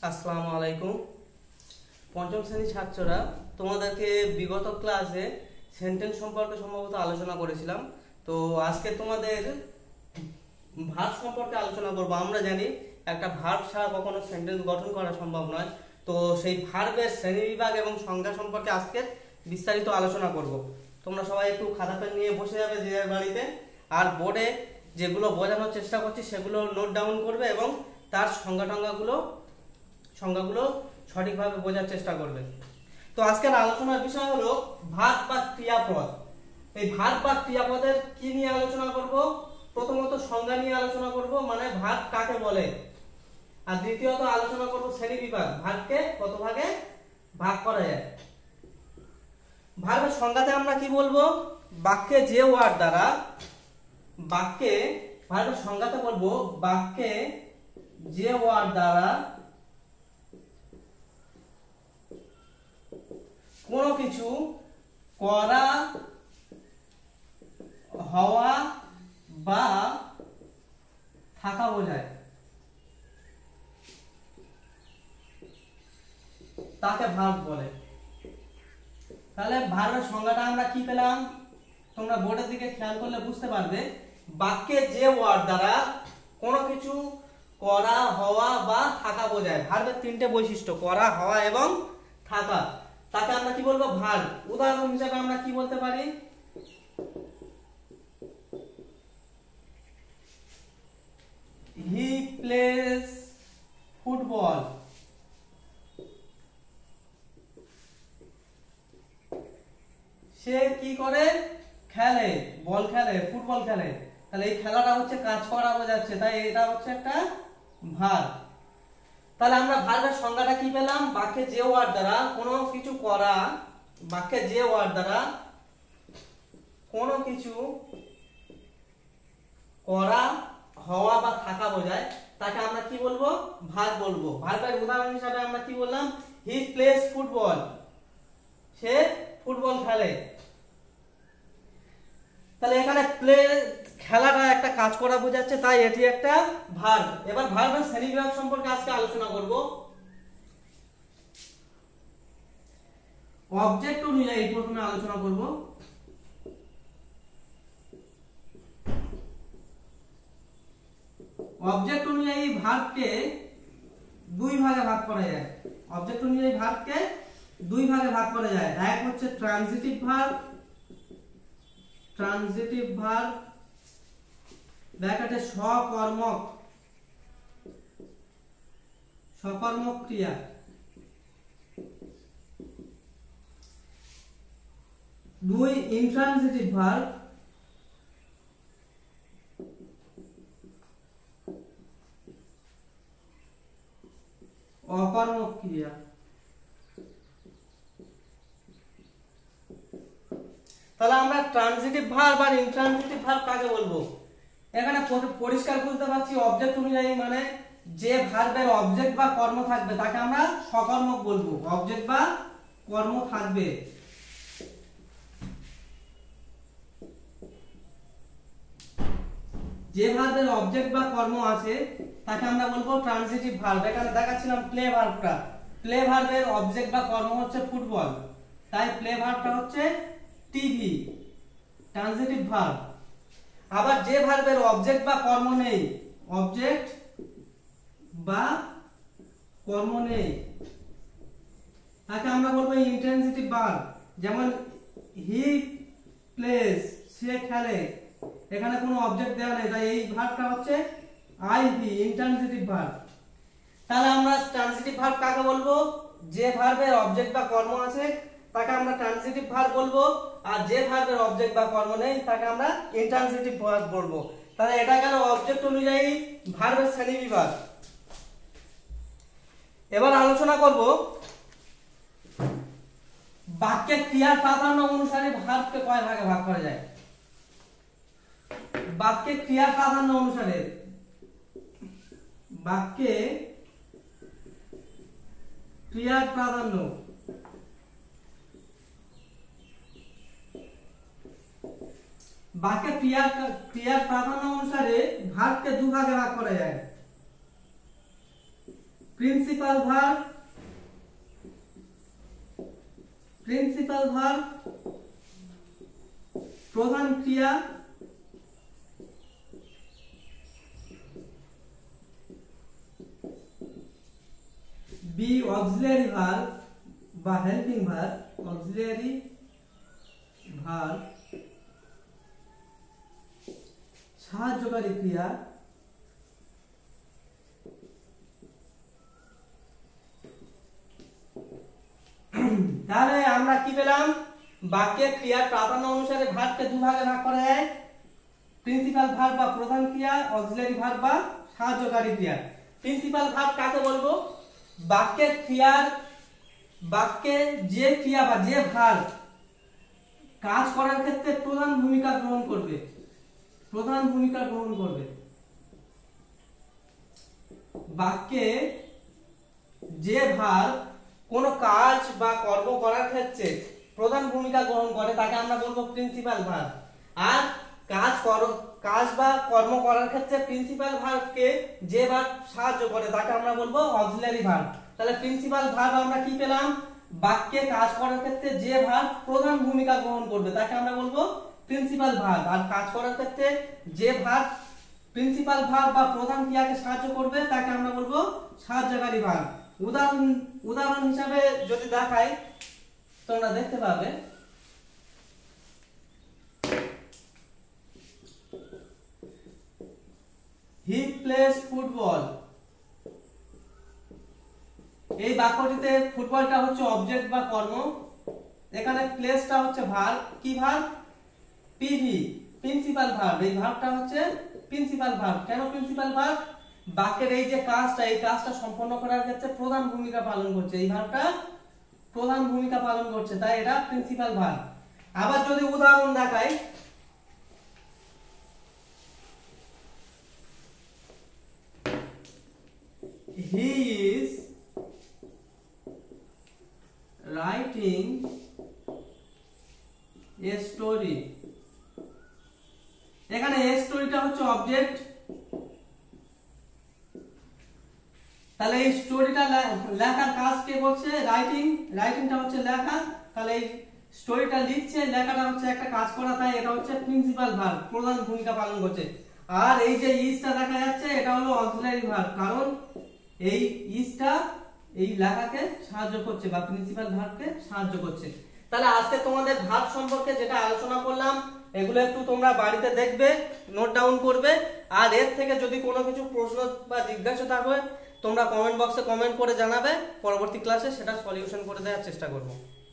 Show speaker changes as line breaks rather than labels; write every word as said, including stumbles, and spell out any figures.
আসসালামু আলাইকুম। পঞ্চম শ্রেণীর ছাত্ররা, তোমাদেরকে বিগত ক্লাসে সেন্টেন্স সম্পর্কে সম্ভবত আলোচনা করেছিলাম। তো আজকে তোমাদের ভার্ব সম্পর্কে আলোচনা করব। আমরা জানি একটা ভার্ব ছাড়া কখনো সেন্টেন্স গঠন করা সম্ভব নয়। তো সেই ভার্বের শ্রেণীবিভাগ এবং সংজ্ঞা সম্পর্কে আজকে বিস্তারিত আলোচনা করব। তোমরা সবাই একটু খাতা পেন নিয়ে বসে যাবে যে যার বাড়িতে, আর বোর্ডে যেগুলো বোঝানোর চেষ্টা করছি সেগুলো নোট ডাউন করবে এবং তার সংজ্ঞা টঙ্গাগুলো সংজ্ঞাগুলো সঠিকভাবে বোঝার চেষ্টা করবে। তো আজকের আলোচনার বিষয় হলো ভার্ব বা ক্রিয়াপদ। এই ভার্ব বা ক্রিয়াপদের কি নিয়ে আলোচনা করব? প্রথমত সংজ্ঞা নিয়ে আলোচনা করব, মানে ভার্ব কাকে বলে। আর দ্বিতীয়ত আলোচনা করব শ্রেণী বিভাগ, ভার্বকে কত ভাগে ভাগ করা যায়। ভার্বের সংজ্ঞাতে আমরা কি বলবো? বাক্যে যে ওয়ার্ড দ্বারা বাক্যে ভার্বের সংজ্ঞাতে বলবো বাক্যে যে ওয়ার্ড দ্বারা কোনো কিছু করা, হওয়া বা থাকা বোঝায় তাকে ভার্ব বলে। তাহলে ভার্বের সংজ্ঞাটা আমরা কি পেলাম? তোমরা বোর্ডের দিকে খেয়াল করলে বুঝতে পারবে। বাক্যে যে ওয়ার্ড দ্বারা কোনো কিছু করা, হওয়া বা থাকা বোঝায়। ভার্বের তিনটে বৈশিষ্ট্য, করা, হওয়া এবং থাকা, তাকে আমরা কি বলবো? ভার্ব। উদাহরণ হিসেবে আমরা কি বলতে পারি? হি প্লেস ফুটবল। সে কি করে? খেলে, বল খেলে, ফুটবল খেলে। তাহলে এই খেলাটা হচ্ছে কাজ করা বোঝাচ্ছে, তাই এটা হচ্ছে একটা ভার্ব। তাহলে আমরা ভার্বের সংজ্ঞাটা কি পেলাম? বাক্যে যে ওয়ার্ড দ্বারা কোনো কিছু করা, বাক্যে যে ওয়ার্ড দ্বারা কোনো কিছু করা, হওয়া বা থাকা বোঝায় তাকে আমরা কি বলবো? ভার্ব বলবো। ভার্বের উদাহরণ হিসেবে আমরা কি বললাম? He plays football. সে ফুটবল খেলে। তাহলে এখানে প্লে খেলাটা একটা কাজ করা বোঝাচ্ছে, তাই এটি একটা ভার্ব। এবার ভার্বের শ্রেণীবিভাগ সম্পর্কে আজকে আলোচনা করব। অবজেক্ট অনুযায়ী প্রথমে আলোচনা করব। অবজেক্ট অনুযায়ী ভার্বকে দুই ভাগে ভাগ করা যায়। অবজেক্ট অনুযায়ী ভার্বকে দুই ভাগে ভাগ করা যায়। এক হচ্ছে ট্রানজিটিভ ভার্ব, ট্রানজিটিভ ভার্ব ব্র্যাকেটে সকর্মক, সকর্মক ক্রিয়া। দুই ইনট্রানজিটিভ ভার্ব, অকর্মক ক্রিয়া। তাহলে আমরা ট্রানজিটিভ ভার্ব আর ইনট্রানজিটিভ ভার্ব কাকে বলবো? এখানে পরিষ্কার বুঝতে পারছি অবজেক্ট অনুযায়ী মানে যে ভার্বের অবজেক্ট বা কর্ম থাকবে তাকে আমরা সকর্মক বলবো। অবজেক্ট বা কর্ম থাকবে। যে ভার্বের অবজেক্ট বা কর্ম আছে তাকে আমরা বলবো ট্রানজিটিভ ভার্ব। এখানে দেখাচ্ছিলাম প্লে ভার্বটা। প্লে ভার্বের অবজেক্ট বা কর্ম হচ্ছে ফুটবল, তাই প্লে ভার্বটা হচ্ছে টিভি, ট্রানজিটিভ ভার্ব। আবার যে ভার্বের অবজেক্ট বা কর্ম নেই, অবজেক্ট বা কর্ম নেই, তাকে আমরা বলবো ইনট্রানজিটিভ ভার্ব। যেমন হি প্লেস, সে খেলে। এখানে কোনো অবজেক্ট দেওয়া নেই, তাই এই ভার্বটা হচ্ছে আইভি, ইনট্রানজিটিভ ভার্ব। তাহলে আমরা ট্রানজিটিভ ভার্ব কাকে বলবো? যে ভার্বের অবজেক্ট বা কর্ম আছে তাকে আমরা ট্রানজিটিভ ভার্ব বলবো, আর যে ভার্বের অবজেক্ট বা কর্ম নেই তাকে আমরা ইনট্রানজিটিভ ভার্ব বলবো। তাহলে এটা গেল অবজেক্ট অনুযায়ী ভার্বের শ্রেণীবিভাগ। এবার আলোচনা করব বাক্যে ক্রিয়ার প্রাধান্য অনুসারে ভার্বকে কয় ভাগে ভাগ করা যায়। বাক্যে ক্রিয়ার প্রাধান্য অনুসারে বাক্যে ক্রিয়ার প্রাধান্য বাক্যে ক্রিয়ার ক্রিয়ার প্রাধান্য অনুসারে ভার্বকে দুই ভাগে ভাগ করা যায়। প্রিন্সিপাল ভার্ব, প্রিন্সিপাল ভার্ব, প্রধান ক্রিয়া, বি অক্সিলারি ভার্ব বা হেল্পিং ভার্ব, অক্সিলারি ভার্ব সাহায্যকারী ক্রিয়া, তাহলে আমরা কি পেলাম? বাক্যের ক্রিয়ার প্রাধান্য অনুসারে ভার্বকে দুভাগে ভাগ করা যায়, প্রিন্সিপাল ভার্ব বা প্রধান ক্রিয়া, অক্সিলারি ভার্ব বা সাহায্যকারী ক্রিয়া। প্রিন্সিপাল ভার্ব কাকে বলবো? বাক্যের ক্রিয়ার, বাক্যে যে ক্রিয়া বা যে ভার্ব কাজ করার ক্ষেত্রে প্রধান ভূমিকা গ্রহণ করবে, প্রধান ভূমিকা গ্রহণ করবে। বাক্যে যে ভার্ব কোন কাজ বা কর্ম করার ক্ষেত্রে প্রধান ভূমিকা গ্রহণ করে তাকে আমরা বলবো প্রিন্সিপাল ভার্ব। আর কাজ কর কাজ বা কর্ম করার ক্ষেত্রে প্রিন্সিপাল ভার্বকে যে ভার্ব সাহায্য করে তাকে আমরা বলবো অক্সিলারি ভার্ব। তাহলে প্রিন্সিপাল ভার্ব আমরা কি পেলাম? বাক্যে কাজ করার ক্ষেত্রে যে ভার্ব প্রধান ভূমিকা গ্রহণ করবে তাকে আমরা বলবো প্রিন্সিপাল ভার্ব। আর কাজ করার ক্ষেত্রে যে ভার্ব প্রিন্সিপাল ভার্ব বা প্রধান ক্রিয়াকে সাহায্য করবে তাকে আমরা বলবো সাহায্যকারী ভার্ব। উদাহরণ উদাহরণ হিসাবে যদি দেখাই তোমরা দেখতে পাবে, হি প্লেস ফুটবল। এই বাক্যটিতে ফুটবলটা হচ্ছে অবজেক্ট বা কর্ম, এখানে প্লেসটা হচ্ছে ভার্ব। কি ভার্ব? PV, principal verb. এই ভার্বটা হচ্ছে প্রিন্সিপাল ভার্ব। কেন প্রিন্সিপাল ভার্ব? বাক্যের এই যে কাজটা, এই কাজটা সম্পন্ন করার ক্ষেত্রে প্রধান ভূমিকা পালন করছে, এই ভার্বটা প্রধান ভূমিকা পালন করছে, তাই এটা প্রিন্সিপাল ভার্ব। আবার যদি উদাহরণ দেখাই, he is writing a story। এখানে a স্টোরিটা হচ্ছে অবজেক্ট, তাহলে এই স্টোরিটা লেখার কাজ কে করছে? রাইটিং। রাইটিংটা হচ্ছে লেখা, তাহলে এই স্টোরিটা লিখছে, লেখাটা হচ্ছে একটা কাজ করা, তাই এটা হচ্ছে প্রিন্সিপাল ভার্ব, প্রধান ভূমিকা পালন করছে। আর এই যে ইজটা দেখা যাচ্ছে এটা হলো অক্সিলারি ভার্ব, কারণ এই ইজটা এই লেখাকে সাহায্য করছে বা প্রিন্সিপাল ভার্বকে সাহায্য করছে। তাহলে আজকে তোমাদের ভার্ব সম্পর্কে যেটা আলোচনা করলাম এগুলো একটু তোমরা বাড়িতে দেখবে, নোট ডাউন করবে। আর এর থেকে যদি কোনো কিছু প্রশ্ন বা জিজ্ঞাসা থাকে তোমরা কমেন্ট বক্সে কমেন্ট করে জানাবে, পরবর্তী ক্লাসে সেটা সলিউশন করে দেওয়ার চেষ্টা করব।